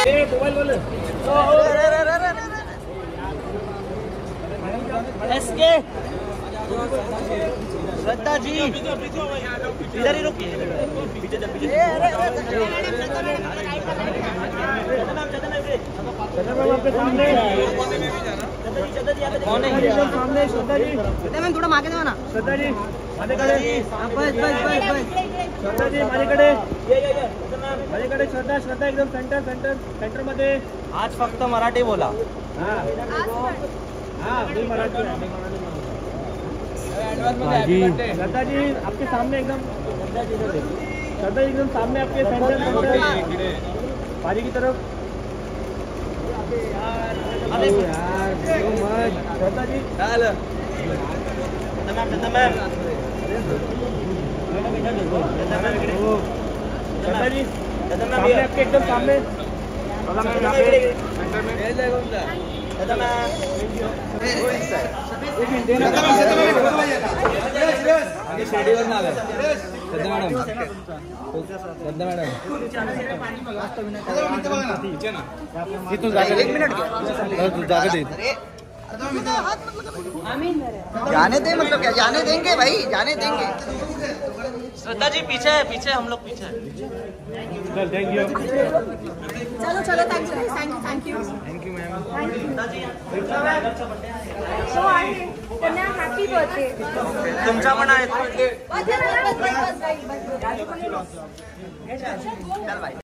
SK Shraddha ji इधर ही रुकिए, पीछे चल पीछे। कौन है सामने? श्रद्धा जी, मैं थोड़ा मागे देवा ना। श्रद्धा जी माझ्याकडे, श्रद्धा जी माझ्याकडे, माझ्याकडे श्रद्धा, श्रद्धा एकदम सेंटर सेंटर सेंटर मध्ये। आज फक्त मराठी बोला। हाँ मी मराठी। श्रद्धा जी आपके सामने एकदम, श्रद्धा जी एकदम सामने आपके सेंटर सेंटर बाजी की तरफ। अरे यार श्रद्धा जी श्रद्धा जी सामने आपके एकदम सामने। शेडीवर ना श्रद्धा मॅडम, श्रद्धा मॅडम तू जागा, एक मिनिट जागा दे। जाने दे मतलब क्या? जाने देंगे भाई, जाने देंगे। श्रद्धा जी पीछे है, पीछे हम लोग पीछे। Thank you. चलो चलो, thank you thank you ma'am. Happy birthday. तुमचा पण आहे।